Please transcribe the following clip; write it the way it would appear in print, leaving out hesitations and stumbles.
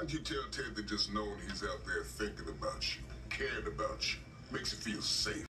Sometimes you tell Ted that just knowing he's out there thinking about you, caring about you, makes you feel safe.